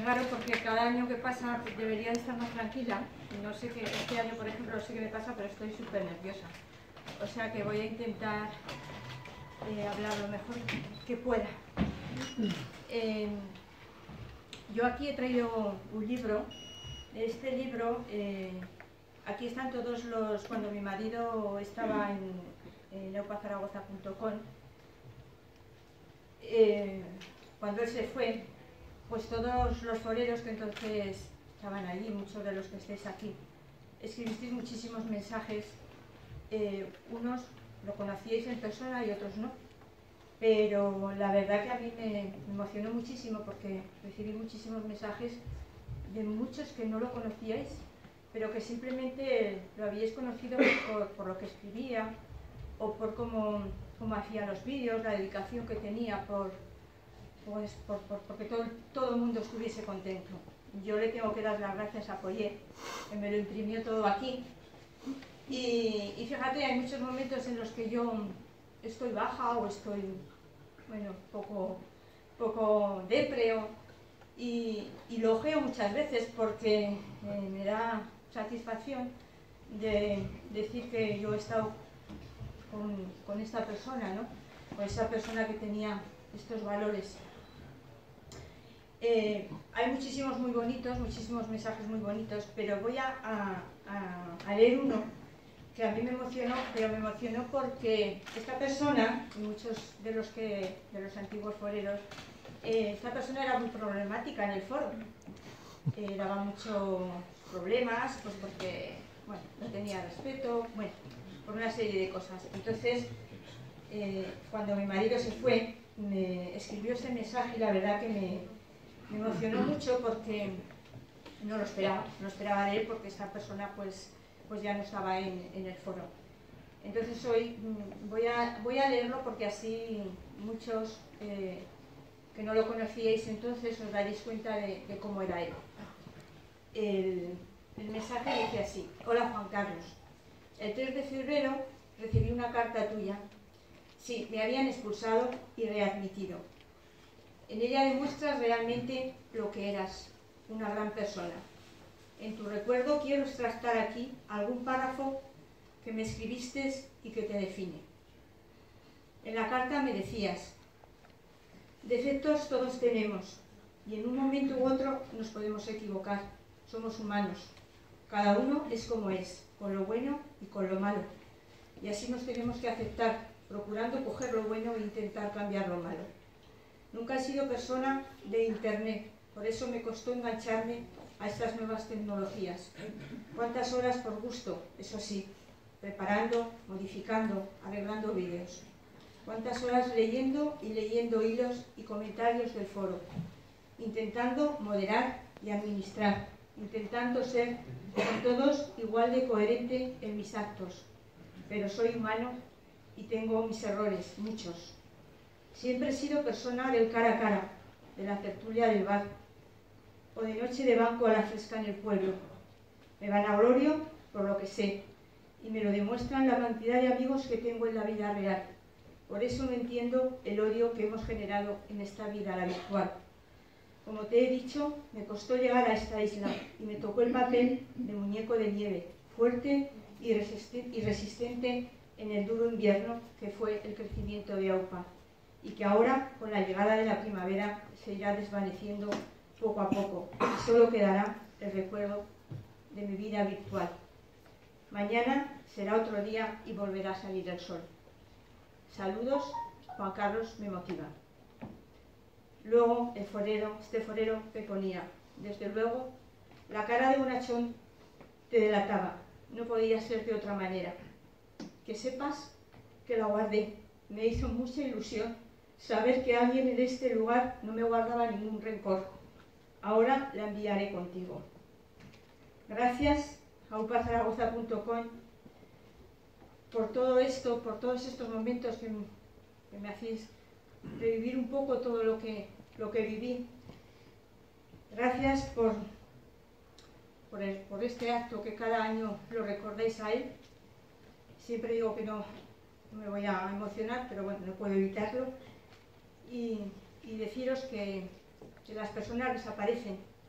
es raro porque cada año que pasa debería de estar más tranquila. No sé qué, este año, por ejemplo, no sé qué me pasa, pero estoy súper nerviosa. O sea que voy a intentar hablar lo mejor que pueda. Yo aquí he traído un libro. Este libro, aquí están todos los... Cuando mi marido estaba en eupazaragoza.com, cuando él se fue, pues todos los foreros que entonces estaban allí, muchos de los que estáis aquí, escribisteis muchísimos mensajes. Unos lo conocíais en persona y otros no. Pero la verdad que a mí me emocionó muchísimo porque recibí muchísimos mensajes de muchos que no lo conocíais, pero que simplemente lo habíais conocido por lo que escribía o por cómo hacía los vídeos, la dedicación que tenía, porque todo el mundo estuviese contento. Yo le tengo que dar las gracias a Poyet, que me lo imprimió todo aquí. Y fíjate, hay muchos momentos en los que yo estoy baja o estoy, bueno, poco depre, y lo ojeo muchas veces porque me da satisfacción de decir que yo he estado con esta persona, ¿no? Con esa persona que tenía estos valores. Hay muchísimos muy bonitos, muchísimos mensajes muy bonitos, pero voy a leer uno que a mí me emocionó, pero me emocionó porque esta persona, y muchos de los antiguos foreros, esta persona era muy problemática en el foro. Daba muchos problemas, pues porque, bueno, no tenía respeto, bueno, por una serie de cosas. Entonces, cuando mi marido se fue, me escribió ese mensaje y la verdad que me emocionó mucho porque no lo esperaba de él, porque esta persona pues ya no estaba en el foro. Entonces hoy voy a leerlo porque así muchos que no lo conocíais entonces os daréis cuenta de cómo era él. El mensaje dice así: hola Juan Carlos, el 3 de febrero recibí una carta tuya. Sí, me habían expulsado y readmitido. En ella demuestras realmente lo que eras, una gran persona. En tu recuerdo quiero extractar aquí algún párrafo que me escribiste y que te define. En la carta me decías: defectos todos tenemos y en un momento u otro nos podemos equivocar. Somos humanos. Cada uno es como es, con lo bueno y con lo malo. Y así nos tenemos que aceptar, procurando coger lo bueno e intentar cambiar lo malo. Nunca he sido persona de internet, por eso me costó engancharme a estas nuevas tecnologías. ¿Cuántas horas por gusto? Eso sí, preparando, modificando, arreglando vídeos. ¿Cuántas horas leyendo y leyendo hilos y comentarios del foro? Intentando moderar y administrar, intentando ser con todos igual de coherente en mis actos. Pero soy humano y tengo mis errores, muchos. Siempre he sido persona del cara a cara, de la tertulia del bar, o de noche de banco a la fresca en el pueblo. Me vanaglorio por lo que sé, y me lo demuestran la cantidad de amigos que tengo en la vida real. Por eso no entiendo el odio que hemos generado en esta vida, la virtual. Como te he dicho, me costó llegar a esta isla y me tocó el papel de muñeco de nieve, fuerte y resistente en el duro invierno que fue el crecimiento de AUPA, y que ahora, con la llegada de la primavera, se irá desvaneciendo poco a poco y solo quedará el recuerdo de mi vida virtual. Mañana será otro día y volverá a salir el sol. Saludos, Juan Carlos me motiva. Luego este forero me ponía: desde luego, la cara de bonachón te delataba, no podía ser de otra manera. Que sepas que la guardé, me hizo mucha ilusión saber que alguien en este lugar no me guardaba ningún rencor. Ahora la enviaré contigo. Gracias a eupazaragoza.com por todo esto, por todos estos momentos que me hacéis revivir un poco todo lo que viví. Gracias por este acto que cada año lo recordáis a él. Siempre digo que no me voy a emocionar, pero bueno, no puedo evitarlo. Y deciros que las personas desaparecen,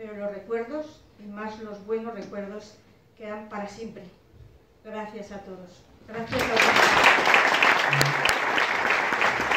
pero los recuerdos, y más los buenos recuerdos, quedan para siempre. Gracias a todos. Gracias a todos.